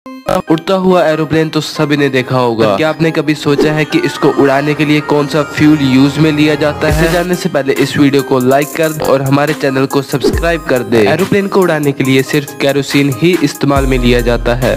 उड़ता हुआ एरोप्लेन तो सभी ने देखा होगा। क्या आपने कभी सोचा है कि इसको उड़ाने के लिए कौन सा फ्यूल यूज में लिया जाता है? इसे जानने से पहले इस वीडियो को लाइक कर दे और हमारे चैनल को सब्सक्राइब कर दे। एरोप्लेन को उड़ाने के लिए सिर्फ केरोसिन ही इस्तेमाल में लिया जाता है।